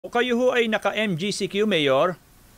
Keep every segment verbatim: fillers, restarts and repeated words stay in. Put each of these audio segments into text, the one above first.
O kayo ho ay naka-M G C Q, Mayor?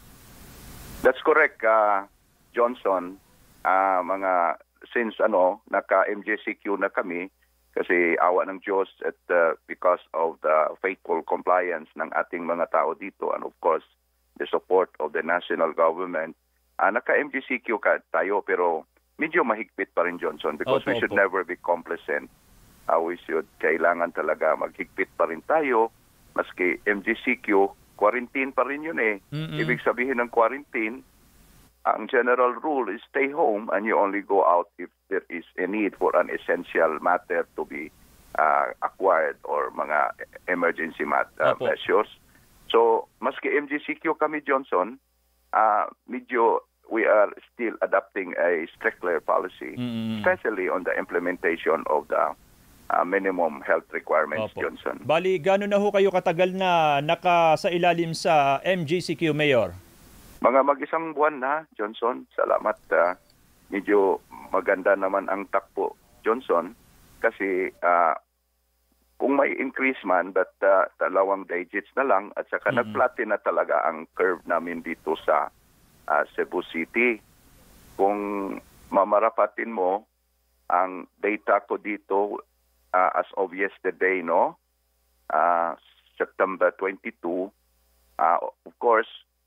That's correct, uh, Johnson. Uh, mga since ano naka-M G C Q na kami kasi awa ng Diyos at uh, because of the faithful compliance ng ating mga tao dito and of course the support of the national government, uh, naka-M G C Q ka tayo pero medyo mahigpit pa rin, Johnson, because opo, we should opo. never be complacent. Uh, we should, kailangan talaga maghigpit pa rin tayo. Maski M G C Q, quarantine pa rin yun eh. Mm-mm. Ibig sabihin ng quarantine, ang general rule is stay home and you only go out if there is a need for an essential matter to be uh, acquired or mga emergency mat uh, Opo. measures. So, maski M G C Q kami, Johnson, uh, medyo we are still adopting a stricter policy, Mm-mm. especially on the implementation of the Uh, minimum health requirements, Opo. Johnson. Bali, gano'n na ho kayo katagal na naka sa ilalim sa M G C Q, Mayor? Mga mag-isang buwan na, Johnson. Salamat. Uh, medyo maganda naman ang takbo, Johnson. Kasi uh, kung may increase man, but uh, dalawang digits na lang at saka Mm-hmm. nag-flatten na talaga ang curve namin dito sa uh, Cebu City. Kung mamarapatin mo, ang data ko dito Uh, as of yesterday, no, uh, September twenty-second, uh, of course,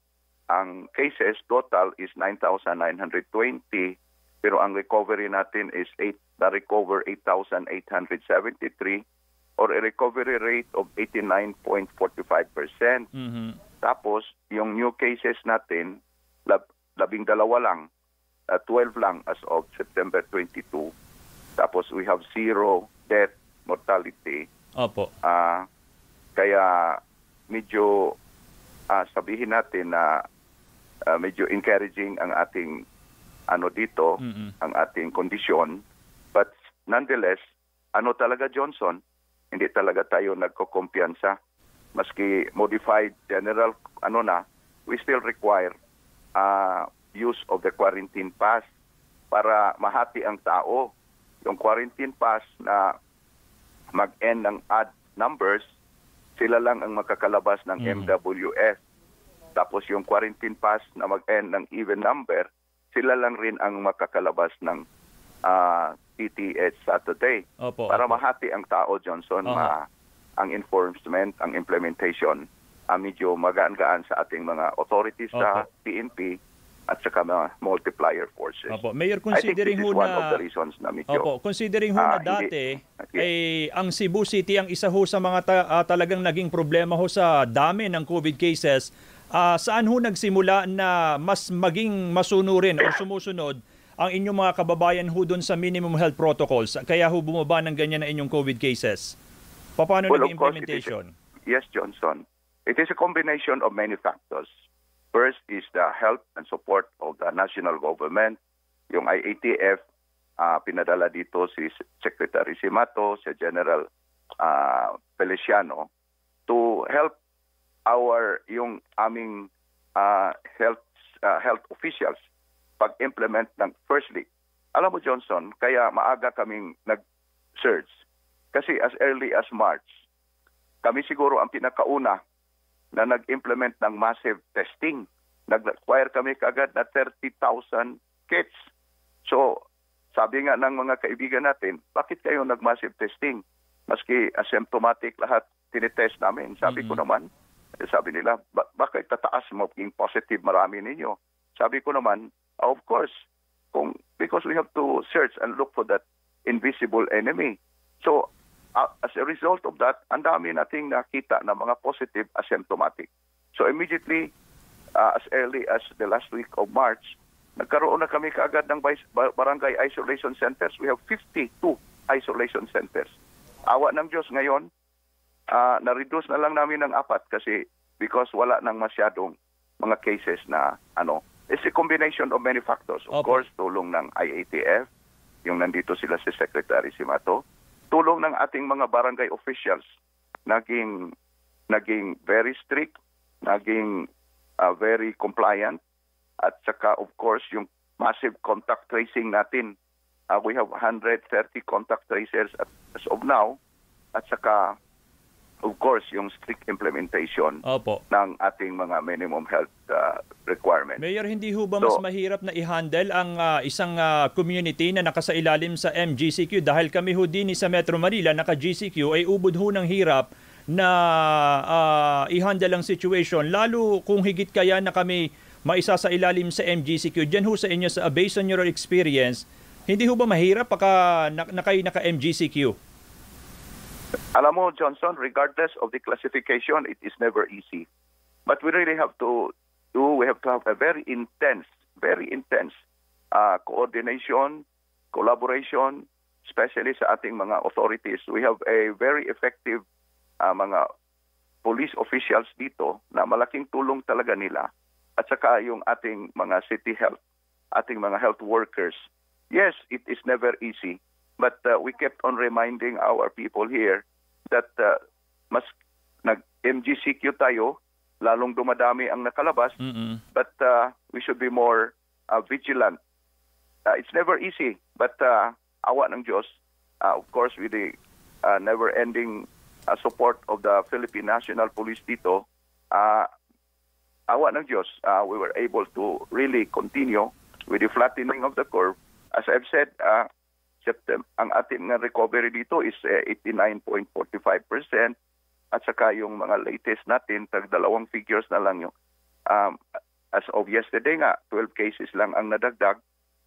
ang cases total is nine thousand nine hundred twenty, pero ang recovery natin is eight, na-recover eight thousand eight hundred seventy-three, or a recovery rate of eighty-nine point four five percent. Mm-hmm. Tapos, yung new cases natin, lab, labing dalawa lang, uh, twelve lang as of September twenty-second. Tapos, we have zero death mortality. Opo. Uh, kaya medyo uh, sabihin natin na uh, medyo encouraging ang ating ano dito, Mm-mm. ang ating kondisyon. But nonetheless, ano talaga, Johnson, hindi talaga tayo nagkukumpiyansa. Maski modified general ano na, we still require uh, use of the quarantine pass para mahati ang tao. Yung quarantine pass na mag-end ng odd numbers, sila lang ang makakalabas ng Mm. M W S. Tapos yung quarantine pass na mag-end ng even number, sila lang rin ang makakalabas ng uh, P T H Saturday. Opo. Para opo. mahati ang tao, Johnson, Aha. ma ang enforcement, ang implementation, uh, medyo magaan-gaan sa ating mga authorities sa Opo. P N P at saka mga multiplier forces. Opo. Mayor, I think this considering is ho one na... of the reasons na medyo... Opo, considering ho na Ah, dati, hindi- ay ang Cebu City ang isa ho sa mga ta- ah, talagang naging problema ho sa dami ng COVID cases. Ah, saan ho nagsimula na mas maging masunurin o sumusunod ang inyong mga kababayan ho doon sa minimum health protocols? Kaya ho bumaba ng ganyan na inyong COVID cases. Paano Well, naging of course, it is implementation? a- yes, Johnson. It is a combination of many factors. First is the help and support of the national government. Yung I A T F, uh, pinadala dito si Secretary Simato, si General uh, Feliciano, to help our, yung aming uh, health, uh, health officials pag-implement ng firstly. Alam mo, Johnson, kaya maaga kaming nag-search. Kasi as early as March, kami siguro ang pinakauna na nag-implement ng massive testing. Nag-acquire kami kagad na thirty thousand kits. So, sabi nga ng mga kaibigan natin, bakit kayo nag-massive testing? Maski asymptomatic lahat tinitest namin. Sabi Mm-hmm. ko naman, eh, sabi nila, ba- bakit tataas maging positive marami ninyo? Sabi ko naman, of course, kung, because we have to search and look for that invisible enemy. So, uh, as a result of that, ang dami nating nakita na mga positive asymptomatic. So immediately, uh, as early as the last week of March, nagkaroon na kami kaagad ng bai- ba- barangay isolation centers. We have fifty-two isolation centers. Awa ng Diyos ngayon, uh, na-reduce na lang namin ng apat kasi because wala nang masyadong mga cases na ano. It's a combination of many factors. Of Opo. course, tulong ng I A T F, yung nandito sila si Secretary Simato, tulong ng ating mga barangay officials, naging naging very strict, naging uh, very compliant, at saka of course yung massive contact tracing natin. Uh, we have one hundred thirty contact tracers at, as of now, at saka of course, yung strict implementation Opo. ng ating mga minimum health uh, requirements. Mayor, hindi ho ba mas So, mahirap na i-handle ang ah, isang ah, community na nakasailalim sa M G C Q dahil kami ho din sa Metro Manila naka-G C Q ay ubod ho ng hirap na ah, i-handle ang situation lalo kung higit kaya na kami maisa sa ilalim sa M G C Q. Diyan ho sa inyo, sa based on your experience, hindi ho ba mahirap pagka na, na kayo naka-M G C Q? Alam mo, Johnson, regardless of the classification, it is never easy. But we really have to do, we have to have a very intense, very intense uh, coordination, collaboration, especially sa ating mga authorities. We have a very effective uh, mga police officials dito na malaking tulong talaga nila. At saka yung ating mga city health, ating mga health workers. Yes, it is never easy. But uh, we kept on reminding our people here that uh, mas nag-M G C Q tayo, lalong dumadami ang nakalabas, Mm-mm. but uh, we should be more uh, vigilant. Uh, it's never easy, but uh, awa ng Diyos, uh, of course, with the uh, never-ending uh, support of the Philippine National Police dito, uh, awa ng Diyos, uh, we were able to really continue with the flattening of the curve. As I've said, uh, September, ang ating recovery dito is uh, eighty-nine point four five percent at saka yung mga latest natin, tag dalawang figures na lang yung um, as of yesterday nga, twelve cases lang ang nadagdag,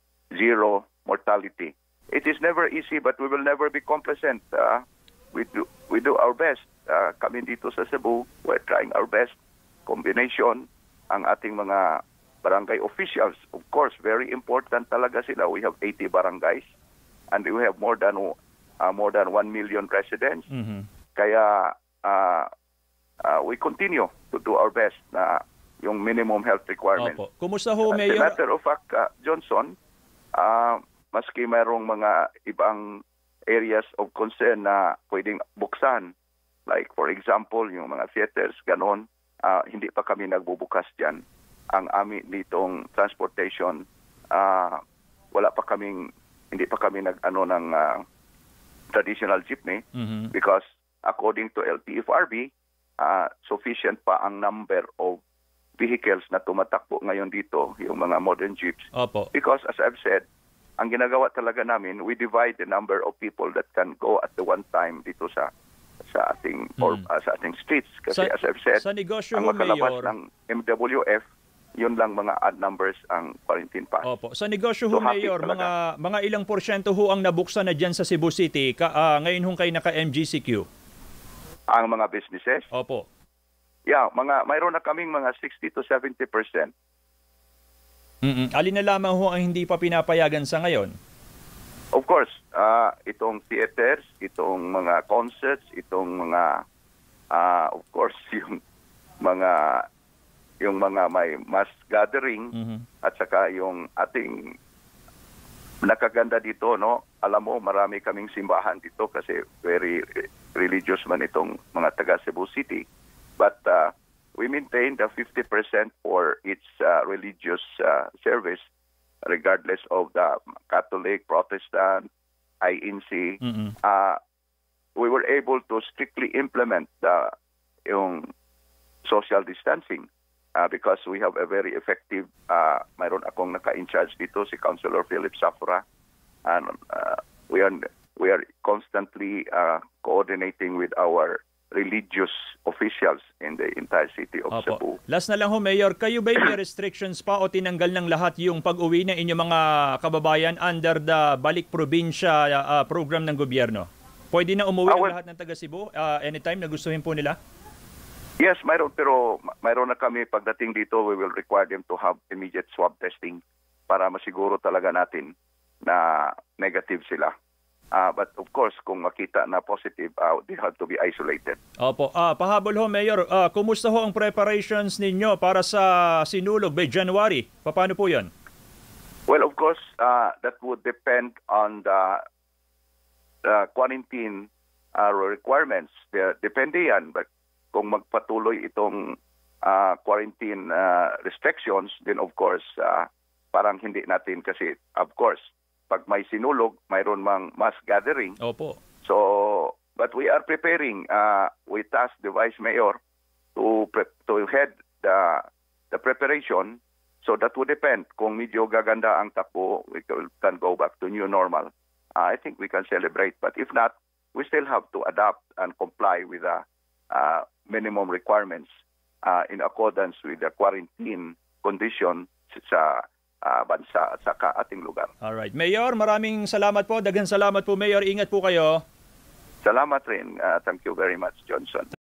zero mortality. It is never easy but we will never be complacent. Uh, we do we do our best. Uh, kami dito sa Cebu, we're trying our best. Combination ang ating mga barangay officials. Of course, very important talaga sila. We have eighty barangays. And we have more than uh, more than one million residents. Mm-hmm. Kaya uh, uh, we continue to do our best na yung minimum health requirements. Opo. Kumusta ho, As a Mayor? matter of fact, uh, Johnson, uh, maski mayroong mga ibang areas of concern na pwedeng buksan, like for example, yung mga theaters, ganon, uh, hindi pa kami nagbubukas dyan. Ang amin ditong transportation, uh, wala pa kaming hindi pa kami nag-ano ng uh, traditional jeepney Mm-hmm. because according to L T F R B, uh, sufficient pa ang number of vehicles na tumatakbo ngayon dito, yung mga modern jeeps. Opo. Because as I've said, ang ginagawa talaga namin, we divide the number of people that can go at the one time dito sa sa ating or Mm. uh, sa ating streets. Kasi Sa- as I've said, sa negosyo ang ho, makalabas Mayor. ng M W F, yun lang mga odd numbers ang quarantine pass. Opo. Sa negosyo ho, So, happy Mayor, talaga. mga mga ilang porsyento ho ang nabuksan na dyan sa Cebu City ka, ah, ngayon ho kayo naka-M G C Q? Ang mga businesses, Opo. yeah, mga mayroon na kaming mga sixty to seventy percent. Mm-mm. Alin na lamang ho ang hindi pa pinapayagan sa ngayon? Of course, uh, itong theaters, itong mga concerts, itong mga uh, of course yung mga yung mga may mass gathering Mhm. at saka yung ating nakaganda dito, no? Alam mo, marami kaming simbahan dito kasi very religious man itong mga taga Cebu City. But uh, we maintain the fifty percent for its uh, religious uh, service regardless of the Catholic, Protestant, I N C. Mm-mm. Uh, we were able to strictly implement the yung social distancing. Uh, because we have a very effective, uh, mayroon akong naka-in-charge dito, si Councilor Philip Safra. And uh, we are we are constantly uh, coordinating with our religious officials in the entire city of Cebu. Opo. Last na lang ho, Mayor, kayo ba may restrictions pa o tinanggal ng lahat yung pag-uwi ng inyong mga kababayan under the Balik Probinsya uh, program ng gobyerno? Pwede na umuwi Ah, ang well- lahat ng taga Cebu uh, anytime na gustuhin po nila? Yes, mayroon, pero mayroon na kami pagdating dito, we will require them to have immediate swab testing para masiguro talaga natin na negative sila. Uh, but of course, kung makita na positive, uh, they have to be isolated. Opo. Ah, pahabol ho, Mayor. Ah, kumusta ho ang preparations ninyo para sa sinulog by January? Paano po yon? Well, of course, uh, that would depend on the uh, quarantine uh, requirements. De- depende yan. But kung magpatuloy itong uh, quarantine uh, restrictions, then of course, uh, parang hindi natin kasi, of course, pag may sinulog, mayroon mang mass gathering. Opo. So, But we are preparing. Uh, we tasked the Vice Mayor to pre- to head the the preparation. So that would depend. Kung medyo gaganda ang takbo, we can go back to new normal. Uh, I think we can celebrate. But if not, we still have to adapt and comply with the uh, minimum requirements uh, in accordance with the quarantine condition sa uh, bansa at sa ating lugar. Alright. Mayor, maraming salamat po. Daghang salamat po, Mayor. Ingat po kayo. Salamat rin. Uh, thank you very much, Johnson.